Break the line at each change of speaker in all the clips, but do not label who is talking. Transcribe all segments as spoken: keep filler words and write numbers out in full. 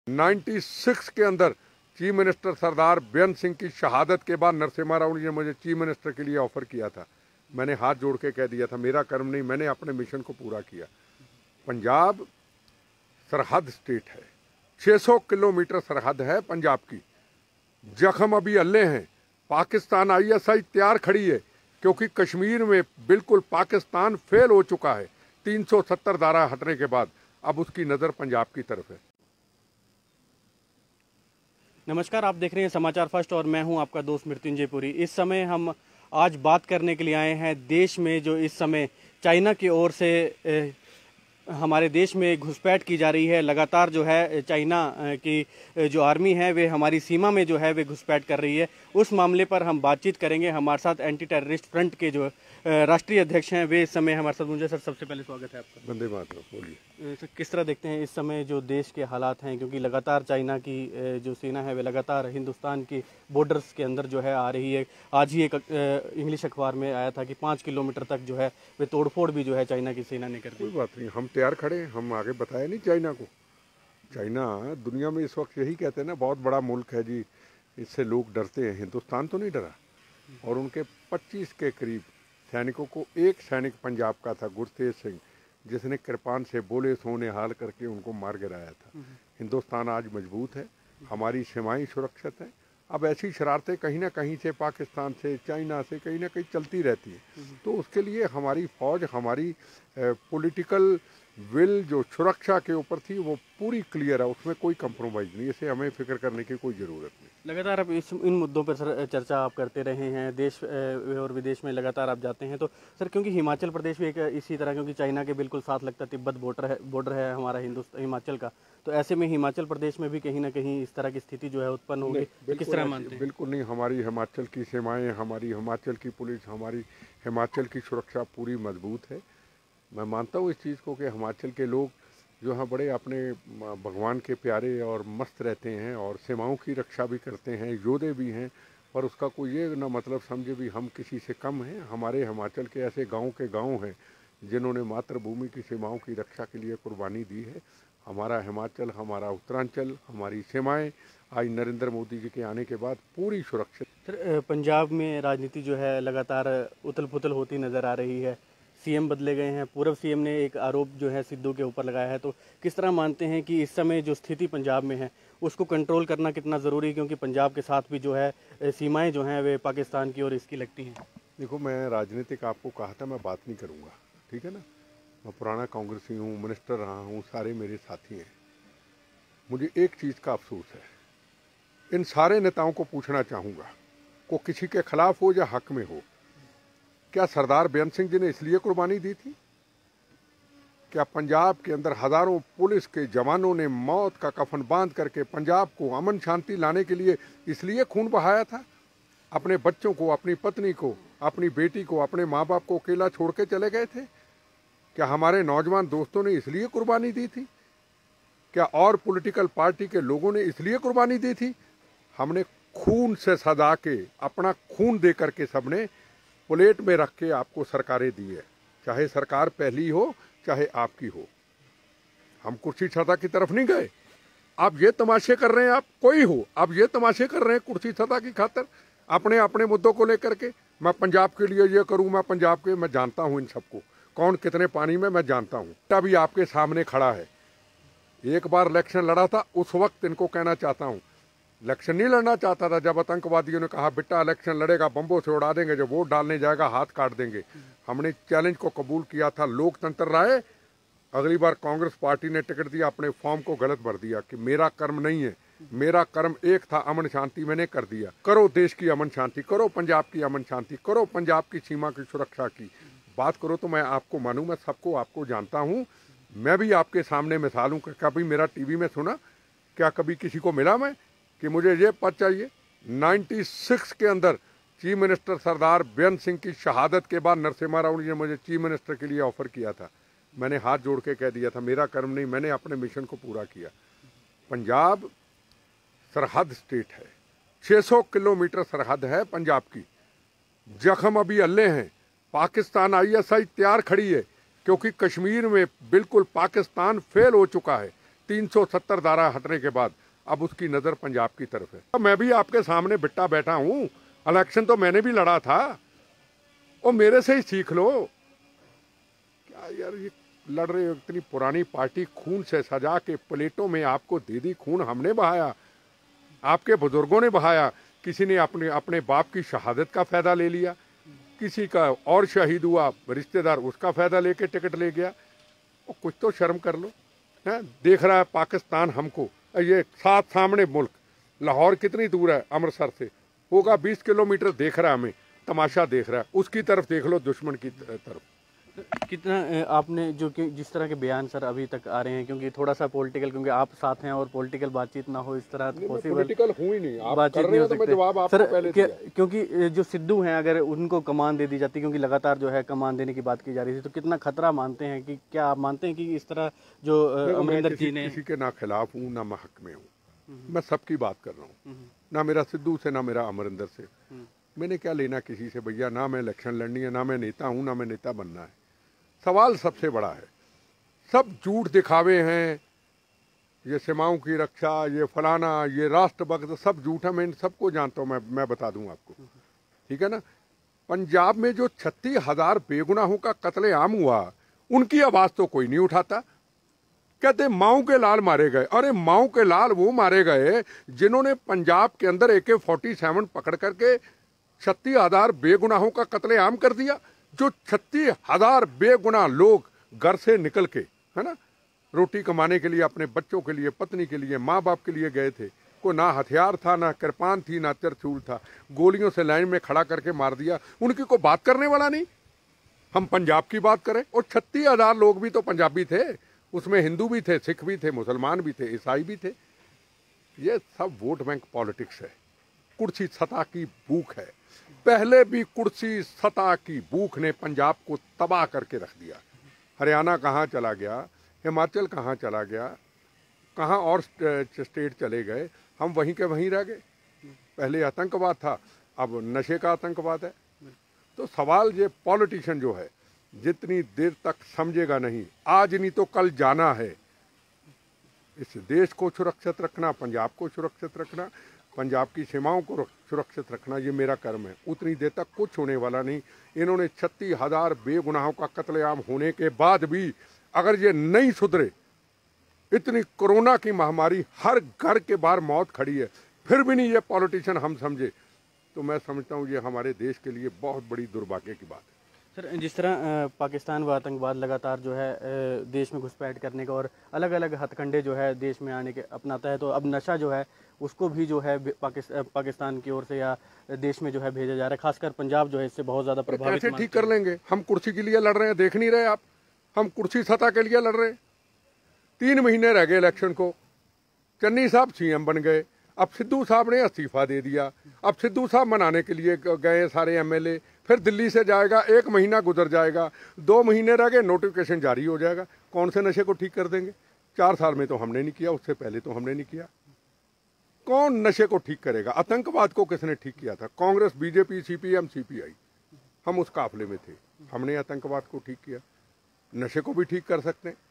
छियानवे के अंदर चीफ मिनिस्टर सरदार बेअंत सिंह की शहादत के बाद नरसिम्हा राव जी ने मुझे चीफ मिनिस्टर के लिए ऑफर किया था। मैंने हाथ जोड़ के कह दिया था मेरा कर्म नहीं, मैंने अपने मिशन को पूरा किया। पंजाब सरहद स्टेट है, छह सौ किलोमीटर सरहद है पंजाब की। जख्म अभी अल्ले हैं। पाकिस्तान आईएसआई तैयार खड़ी है, क्योंकि कश्मीर में बिल्कुल पाकिस्तान फेल हो चुका है। तीन सौ सत्तर धारा हटने के बाद अब उसकी नज़र पंजाब की तरफ है।
नमस्कार, आप देख रहे हैं समाचार फर्स्ट और मैं हूं आपका दोस्त मृत्युंजय पुरी। इस समय हम आज बात करने के लिए आए हैं देश में जो इस समय चाइना की ओर से ए, हमारे देश में घुसपैठ की जा रही है। लगातार जो है चाइना की जो आर्मी है वे हमारी सीमा में जो है वे घुसपैठ कर रही है। उस मामले पर हम बातचीत करेंगे। हमारे साथ एंटी टेररिस्ट फ्रंट के जो राष्ट्रीय अध्यक्ष हैं वे इस समय हमारे साथ मुझे। सर, सबसे पहले स्वागत है आपका।
वंदे मातरम। बोलिए
सर, किस तरह देखते हैं इस समय जो देश के हालात हैं, क्योंकि लगातार चाइना की जो सेना है वे लगातार हिंदुस्तान की बॉर्डर्स के अंदर जो है आ रही है। आज ही एक इंग्लिश अखबार में आया था कि पाँच किलोमीटर तक जो है वे तोड़फोड़ भी जो है चाइना की सेना ने कर दी।
कोई बात नहीं, हम तैयार खड़े हैं। हम आगे बताया नहीं चाइना को। चाइना दुनिया में इस वक्त यही कहते हैं ना, बहुत बड़ा मुल्क है जी, इससे लोग डरते हैं। हिंदुस्तान तो नहीं डरा। और उनके पच्चीस के करीब सैनिकों को, एक सैनिक पंजाब का था गुरतेज सिंह, जिसने कृपान से बोले सोने हाल करके उनको मार गिराया था। हिंदुस्तान आज मजबूत है, हमारी सीमाएं सुरक्षित हैं। अब ऐसी शरारतें कहीं ना कहीं से, पाकिस्तान से, चाइना से कहीं ना कहीं चलती रहती है। तो उसके लिए हमारी फौज, हमारी पॉलिटिकल विल जो सुरक्षा के ऊपर थी वो पूरी क्लियर है, उसमें कोई कंप्रोमाइज़ नहीं। इसे हमें फिक्र करने की कोई ज़रूरत नहीं।
लगातार आप इस इन मुद्दों पर सर चर्चा आप करते रहे हैं, देश और विदेश में लगातार आप जाते हैं। तो सर, क्योंकि हिमाचल प्रदेश भी एक इसी तरह, क्योंकि चाइना के बिल्कुल साथ लगता तिब्बत बॉर्डर है बॉर्डर है हमारा हिंदुस्तान हिमाचल का, तो ऐसे में हिमाचल प्रदेश में भी कहीं ना कहीं इस तरह की स्थिति जो है उत्पन्न होगी, तो किस तरह मानते हैं?
बिल्कुल नहीं। हमारी हिमाचल की सीमाएँ, हमारी हिमाचल की पुलिस, हमारी हिमाचल की सुरक्षा पूरी मजबूत है। मैं मानता हूँ इस चीज़ को कि हिमाचल के लोग जो हैं बड़े अपने भगवान के प्यारे और मस्त रहते हैं और सीमाओं की रक्षा भी करते हैं, योद्धे भी हैं। पर उसका कोई ये ना मतलब समझे भी हम किसी से कम हैं। हमारे हिमाचल के ऐसे गांव के गांव हैं जिन्होंने मातृभूमि की सीमाओं की रक्षा के लिए कुर्बानी दी है। हमारा हिमाचल, हमारा उत्तरांचल, हमारी सीमाएँ आज नरेंद्र मोदी जी के आने के बाद पूरी सुरक्षित।
सर, पंजाब में राजनीति जो है लगातार उथल पुथल होती नज़र आ रही है। सीएम बदले गए हैं। पूर्व सीएम ने एक आरोप जो है सिद्धू के ऊपर लगाया है। तो किस तरह मानते हैं कि इस समय जो स्थिति पंजाब में है उसको कंट्रोल करना कितना ज़रूरी है, क्योंकि पंजाब के साथ भी जो है सीमाएं जो हैं वे पाकिस्तान की ओर इसकी लगती हैं?
देखो, मैं राजनीतिक आपको कहा था मैं बात नहीं करूँगा, ठीक है ना। मैं पुराना कांग्रेसी हूँ, मिनिस्टर रहा हूँ, सारे मेरे साथी हैं। मुझे एक चीज़ का अफसोस है, इन सारे नेताओं को पूछना चाहूँगा, को किसी के खिलाफ हो या हक में हो, क्या सरदार बेअंत सिंह जी ने इसलिए कुर्बानी दी थी? क्या पंजाब के अंदर हजारों पुलिस के जवानों ने मौत का कफन बांध करके पंजाब को अमन शांति लाने के लिए इसलिए खून बहाया था? अपने बच्चों को, अपनी पत्नी को, अपनी बेटी को, अपने माँ बाप को अकेला छोड़ के चले गए थे? क्या हमारे नौजवान दोस्तों ने इसलिए कुर्बानी दी थी? क्या और पॉलिटिकल पार्टी के लोगों ने इसलिए कुर्बानी दी थी? हमने खून से सजा के, अपना खून दे करके सबने प्लेट में रख के आपको सरकारें दी है, चाहे सरकार पहली हो चाहे आपकी हो। हम कुर्सी छता की तरफ नहीं गए। आप ये तमाशे कर रहे हैं, आप कोई हो, आप ये तमाशे कर रहे हैं कुर्सी छता की खातर, अपने अपने मुद्दों को लेकर के। मैं पंजाब के लिए ये करूं, मैं पंजाब के, मैं जानता हूं इन सबको, कौन कितने पानी में मैं जानता हूं। अभी आपके सामने खड़ा है, एक बार इलेक्शन लड़ा था, उस वक्त इनको कहना चाहता हूं, इलेक्शन नहीं लड़ना चाहता था जब आतंकवादियों ने कहा बेटा इलेक्शन लड़ेगा बम्बों से उड़ा देंगे, जब वोट डालने जाएगा हाथ काट देंगे। हमने चैलेंज को कबूल किया था, लोकतंत्र रहा है। अगली बार कांग्रेस पार्टी ने टिकट दिया, अपने फॉर्म को गलत भर दिया कि मेरा कर्म नहीं है, मेरा कर्म एक था अमन शांति, मैंने कर दिया। करो देश की अमन शांति, करो पंजाब की अमन शांति, करो पंजाब की सीमा की सुरक्षा की बात करो। तो मैं आपको मानूँ, मैं सबको आपको जानता हूँ, मैं भी आपके सामने मिसाल हूँ। कभी मेरा टीवी में सुना? क्या कभी किसी को मिला मैं कि मुझे ये पद चाहिए? छियानवे के अंदर चीफ मिनिस्टर सरदार बेअंत सिंह की शहादत के बाद नरसिम्हा राव जी ने मुझे चीफ मिनिस्टर के लिए ऑफर किया था। मैंने हाथ जोड़ के कह दिया था मेरा कर्म नहीं, मैंने अपने मिशन को पूरा किया। पंजाब सरहद स्टेट है, छह सौ किलोमीटर सरहद है पंजाब की। जख्म अभी अल्ले हैं। पाकिस्तान आईएसआई तैयार खड़ी है, क्योंकि कश्मीर में बिल्कुल पाकिस्तान फेल हो चुका है। तीन सौ सत्तर धारा हटने के बाद अब उसकी नज़र पंजाब की तरफ है। मैं भी आपके सामने बिट्टा बैठा हूँ, इलेक्शन तो मैंने भी लड़ा था, और मेरे से ही सीख लो। क्या यार ये लड़ रहे हो, इतनी पुरानी पार्टी खून से सजा के प्लेटों में आपको दे दी, खून हमने बहाया, आपके बुजुर्गों ने बहाया। किसी ने अपने अपने बाप की शहादत का फायदा ले लिया, किसी का और शहीद हुआ रिश्तेदार, उसका फायदा लेके टिकट ले गया। और कुछ तो शर्म कर लो। है देख रहा है पाकिस्तान हमको, ये साथ सामने मुल्क, लाहौर कितनी दूर है अमृतसर से, होगा बीस किलोमीटर, देख रहा है हमें, तमाशा देख रहा है, उसकी तरफ देख लो, दुश्मन की तरफ।
कितना आपने जो कि जिस तरह के बयान सर अभी तक आ रहे हैं, क्योंकि थोड़ा सा पॉलिटिकल, क्योंकि आप साथ हैं और पॉलिटिकल बातचीत ना हो इस तरह पॉसिबल
पॉलिटिकल हुई नहीं, आप
बातचीत
कर रहे
नहीं हो
हो तो मैं
सकते
जवाब आपको
सर,
पहले
क्या,
दिया।
क्योंकि जो सिद्धू हैं अगर उनको कमान दे दी जाती, क्योंकि लगातार जो है कमान देने की बात की जा रही थी, तो कितना खतरा मानते हैं कि क्या आप मानते हैं कि इस तरह जो अमरिंदर जी ने,
किसी के ना खिलाफ हूँ ना मैं हक में हूँ, मैं सबकी बात कर रहा हूँ, ना मेरा सिद्धू से ना मेरा अमरिंदर से, मैंने क्या लेना किसी से भैया, ना मैं इलेक्शन लड़नी है, ना मैं नेता हूँ, ना मैं नेता बनना है। सवाल सबसे बड़ा है, सब झूठ दिखावे हैं, ये सीमाओं की रक्षा, ये फलाना, ये राष्ट्रभक्त, सब झूठ है, मैं इन सबको जानता हूँ, मैं मैं बता दूं आपको, ठीक है ना। पंजाब में जो छत्तीस हजार बेगुनाहों का कत्लेआम हुआ, उनकी आवाज तो कोई नहीं उठाता। कहते माओ के लाल मारे गए, अरे माओ के लाल वो मारे गए जिन्होंने पंजाब के अंदर ए के फोर्टी सेवन पकड़ करके छत्तीस हजार बेगुनाहों का कत्लेआम कर दिया। जो छत्तीस हजार बेगुनाह लोग घर से निकल के, है ना, रोटी कमाने के लिए, अपने बच्चों के लिए, पत्नी के लिए, माँ बाप के लिए गए थे, को ना हथियार था, ना कृपान थी, ना त्रिशूल था, गोलियों से लाइन में खड़ा करके मार दिया, उनकी को बात करने वाला नहीं। हम पंजाब की बात करें, और छत्तीस हजार लोग भी तो पंजाबी थे, उसमें हिंदू भी थे, सिख भी थे, मुसलमान भी थे, ईसाई भी थे। ये सब वोट बैंक पॉलिटिक्स है, कुर्सी सत्ता की भूख है। पहले भी कुर्सी सत्ता की भूख ने पंजाब को तबाह करके रख दिया। हरियाणा कहाँ चला गया, हिमाचल कहाँ चला गया, कहाँ और स्टेट चले गए, हम वहीं के वहीं रह गए। पहले आतंकवाद था, अब नशे का आतंकवाद है। तो सवाल ये पॉलिटिशियन जो है, जितनी देर तक समझेगा नहीं, आज नहीं तो कल जाना है। इस देश को सुरक्षित रखना, पंजाब को सुरक्षित रखना, पंजाब की सीमाओं को सुरक्षित रखना, ये मेरा कर्म है। उतनी देर तक कुछ होने वाला नहीं। इन्होंने छत्तीस हजार बेगुनाहों का कत्लेआम होने के बाद भी अगर ये नहीं सुधरे, इतनी कोरोना की महामारी, हर घर के बाहर मौत खड़ी है, फिर भी नहीं ये पॉलिटिशियन हम समझे, तो मैं समझता हूँ ये हमारे देश के लिए बहुत बड़ी दुर्भाग्य की बात है।
सर, जिस तरह पाकिस्तान व आतंकवाद लगातार जो है देश में घुसपैठ करने का और अलग अलग हथकंडे जो है देश में आने के अपनाता है, तो अब नशा जो है उसको भी जो है पाकिस्तान की ओर से या देश में जो है भेजा जा रहा है। खासकर पंजाब जो है इससे बहुत ज़्यादा प्रभावित।
कैसे ठीक कर लेंगे? हम कुर्सी के लिए लड़ रहे हैं, देख नहीं रहे आप? हम कुर्सी सत्ता के लिए लड़ रहे हैं। तीन महीने रह गए इलेक्शन को, चन्नी साहब सीएम बन गए, अब सिद्धू साहब ने इस्तीफा दे दिया। अब सिद्धू साहब मनाने के लिए गए सारे एमएलए, फिर दिल्ली से जाएगा, एक महीना गुजर जाएगा, दो महीने रह गए, नोटिफिकेशन जारी हो जाएगा। कौन से नशे को ठीक कर देंगे? चार साल में तो हमने नहीं किया, उससे पहले तो हमने नहीं किया। कौन नशे को ठीक करेगा? आतंकवाद को किसने ठीक किया था? कांग्रेस, बीजेपी, सीपीएम, सीपीआई, हम उस काफिले में थे। हमने आतंकवाद को ठीक किया, नशे को भी ठीक कर सकते हैं।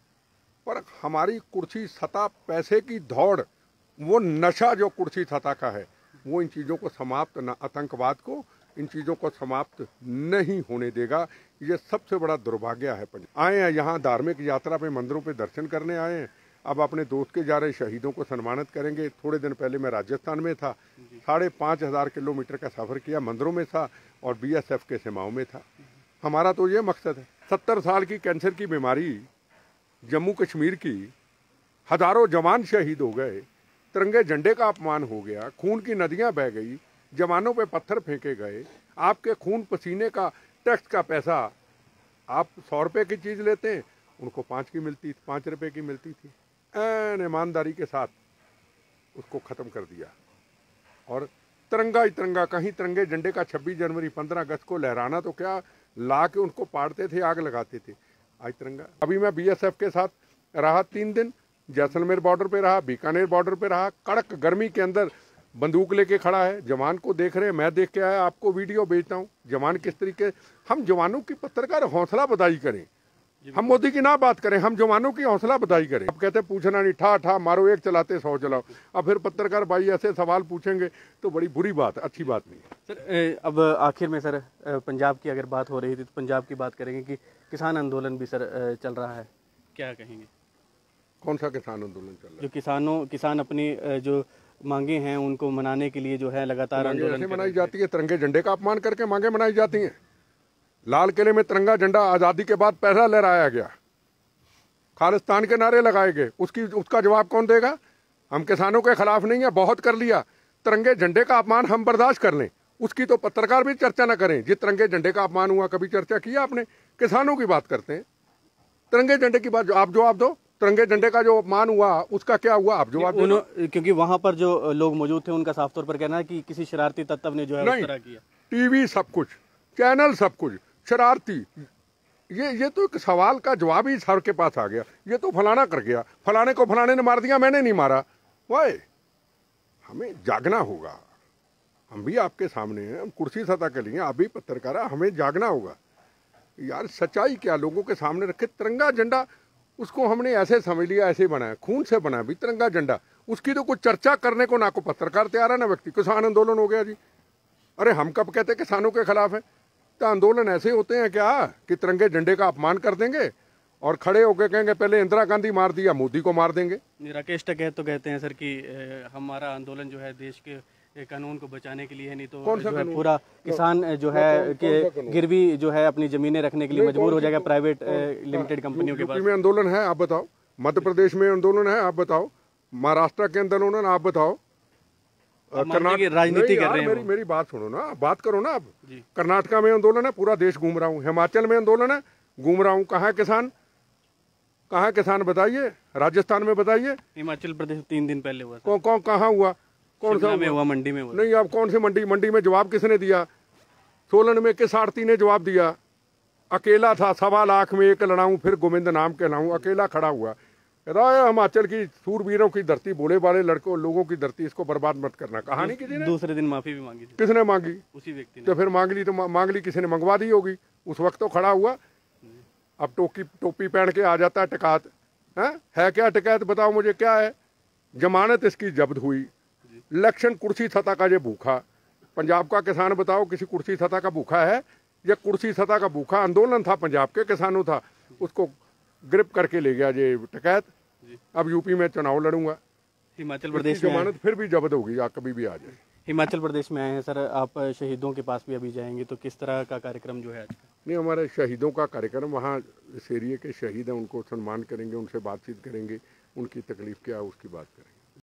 पर हमारी कुर्सी सत्ता, पैसे की दौड़, वो नशा जो कुर्सी सत्ता का है, वो इन चीज़ों को समाप्त न, आतंकवाद को, इन चीज़ों को समाप्त नहीं होने देगा। ये सबसे बड़ा दुर्भाग्य है। आए हैं यहाँ धार्मिक यात्रा पे, मंदिरों पे दर्शन करने आए हैं, अब अपने दोस्त के जा रहे शहीदों को सम्मानित करेंगे। थोड़े दिन पहले मैं राजस्थान में था, साढ़े पाँच हज़ार किलोमीटर का सफ़र किया, मंदिरों में था और बीएसएफ के सीमाओं में था। हमारा तो ये मकसद है। सत्तर साल की कैंसर की बीमारी जम्मू कश्मीर की, हजारों जवान शहीद हो गए, तिरंगे झंडे का अपमान हो गया, खून की नदियां बह गई, जवानों पे पत्थर फेंके गए। आपके खून पसीने का टैक्स का पैसा, आप सौ रुपये की चीज़ लेते हैं, उनको पाँच की मिलती थी, पाँच रुपये की मिलती थी। ऐन ईमानदारी के साथ उसको ख़त्म कर दिया। और तिरंगा ही तिरंगा, कहीं तिरंगे झंडे का छब्बीस जनवरी, पंद्रह अगस्त को लहराना तो क्या, ला के उनको पाड़ते थे, आग लगाते थे। आज तिरंगा। अभी मैं बीएसएफ के साथ रहा तीन दिन, जैसलमेर बॉर्डर पे रहा, बीकानेर बॉर्डर पे रहा, कड़क गर्मी के अंदर बंदूक लेके खड़ा है, जवान को देख रहे हैं। मैं देख के आया, आपको वीडियो भेजता हूँ, जवान किस तरीके। हम जवानों की पत्रकार हौसला बधाई करें, हम मोदी की ना बात करें, हम जवानों की हौसला बधाई करें। अब कहते पूछना नहीं, ठा ठा मारो, एक चलाते सौ चलाओ। अब फिर पत्रकार भाई ऐसे सवाल पूछेंगे तो बड़ी बुरी बात, अच्छी बात नहीं है।
सर अब आखिर में सर पंजाब की अगर बात हो रही थी तो पंजाब की बात करेंगे कि किसान आंदोलन भी सर चल रहा है, क्या कहेंगे?
कौन सा किसान आंदोलन चल रहा है?
जो किसानों किसान अपनी जो मांगे हैं उनको मनाने के लिए जो है लगातार आंदोलन
मनाई जाती है। तिरंगे झंडे का अपमान करके मांगे मनाई जाती हैं। लाल किले में तिरंगा झंडा आजादी के बाद पहला लहराया गया, खालिस्तान के नारे लगाए गए, उसकी उसका जवाब कौन देगा? हम किसानों के खिलाफ नहीं है, बहुत कर लिया। तिरंगे झंडे का अपमान हम बर्दाश्त कर लें, उसकी तो पत्रकार भी चर्चा न करें। जिस तिरंगे झंडे का अपमान हुआ कभी चर्चा किया आपने? किसानों की बात करते हैं, तिरंगे झंडे की बात आप जवाब दो। तिरंगे झंडे का जो अपमान हुआ उसका क्या हुआ, आप जवाब दो।
क्योंकि वहां पर जो लोग मौजूद थे उनका साफ तौर पर कहना है कि किसी शरारती तत्व ने जो है उस तरह किया।
टीवी सब कुछ, चैनल सब कुछ शरारती। ये ये तो एक सवाल का जवाब ही सर के पास आ गया। ये तो फलाना कर गया, फलाने को फलाने ने मार दिया, मैंने नहीं मारा। वाह, हमें जागना होगा। हम भी आपके सामने हैं, हम कुर्सी सतह के लिए, आप भी पत्रकार हैं, हमें जागना होगा यार। सच्चाई क्या लोगों के सामने रखे? तिरंगा झंडा उसको हमने ऐसे समझ लिया, ऐसे बनाया, खून से बना भी तिरंगा झंडा, उसकी तो कुछ चर्चा करने को ना को पत्रकार तैयार है ना व्यक्ति। किसान आंदोलन हो गया जी, अरे हम कब कहते किसानों के खिलाफ है? तो आंदोलन ऐसे होते हैं क्या कि तिरंगे झंडे का अपमान कर देंगे और खड़े होकर कहेंगे पहले इंदिरा गांधी मार दिया, मोदी को मार देंगे।
राकेश टकैत तो कहते हैं सर कि हमारा आंदोलन जो है देश के कानून को बचाने के लिए है, नहीं तो
कौन सा
जो है पूरा किसान जो है कि गिरवी जो है अपनी जमीनें रखने के लिए मजबूर हो जाएगा प्राइवेट लिमिटेड कंपनियों के पास।
यूपी में आंदोलन है आप बताओ, मध्य प्रदेश में आंदोलन है आप बताओ, महाराष्ट्र के आंदोलन आप बताओ,
कर्नाटक राजनीति कर रहे हैं।
मेरी मेरी बात सुनो ना, बात करो ना आप। कर्नाटका में आंदोलन है, पूरा देश घूम रहा हूँ। हिमाचल में आंदोलन है, घूम रहा हूँ। कहाँ किसान, कहाँ किसान बताइए? राजस्थान में बताइए।
हिमाचल प्रदेश तीन दिन पहले हुआ।
कौन कौन कहाँ हुआ? कौन सा
में हुआ? मंडी में हुआ।
नहीं, अब कौन सी मंडी? मंडी में जवाब किसने दिया? सोलन में किस आरती ने जवाब दिया? अकेला था, सवा लाख में एक लड़ाऊं, फिर गोविंद नाम कहलाऊं, अकेला खड़ा हुआ। कहता हिमाचल की सूरवीरों की धरती, बोले वाले लड़कों लोगों की धरती, इसको बर्बाद मत करना। कहानी किसी ने?
दूसरे दिन माफी भी मांगी।
किसने मांगी?
उसी व्यक्ति ने।
तो फिर मांग ली तो मांग ली, किसी ने मंगवा दी होगी, उस वक्त तो खड़ा हुआ। अब टोपी टोपी पहन के आ जाता है टिकात है, है क्या टिकात? बताओ मुझे क्या है? जमानत इसकी जब्त हुई, इलेक्शन कुर्सी सत्ता का ये भूखा। पंजाब का किसान बताओ किसी कुर्सी सत्ता का भूखा है? ये कुर्सी सत्ता का भूखा आंदोलन था, पंजाब के किसानों था, उसको ग्रिप करके ले गया ये टिकैत। अब यूपी में चुनाव लड़ूंगा,
हिमाचल प्रदेश में
जमानत फिर भी जब्त होगी, या कभी भी आ जाए।
हिमाचल प्रदेश में आए हैं सर, आप शहीदों के पास भी अभी जाएंगे, तो किस तरह का कार्यक्रम जो है आज का?
नहीं, हमारे शहीदों का कार्यक्रम, वहाँ इस एरिए के शहीद हैं उनको सम्मान करेंगे, उनसे बातचीत करेंगे, उनकी तकलीफ क्या है उसकी बात करेंगे।